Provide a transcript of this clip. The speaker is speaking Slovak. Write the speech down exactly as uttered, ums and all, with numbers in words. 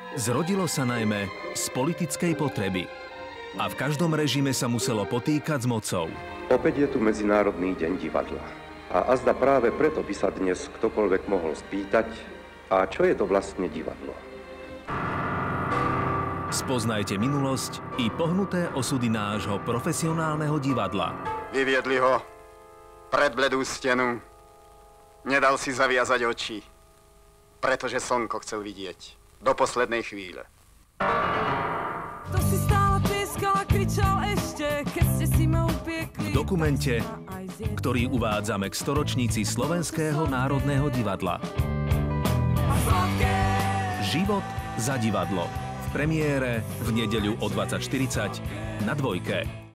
Zrodilo sa najmä z politickej potreby. A v každom režime sa muselo potýkať s mocou. Opäť je tu Medzinárodný deň divadla. A azda práve preto by sa dnes ktokoľvek mohol spýtať, a čo je to vlastne divadlo? Spoznajte minulosť i pohnuté osudy nášho profesionálneho divadla. Vyviedli ho pred bledú stenu. Nedal si zaviazať oči, pretože slnko chcel vidieť do poslednej chvíle. To si stále pieskal a kričal ešte, keď ste si ma upiekli. V dokumente, ktorý uvádzame k storočnici Slovenského národného divadla. Život za divadlo. V premiére v nedeľu o dvadsať štyridsať na Dvojke.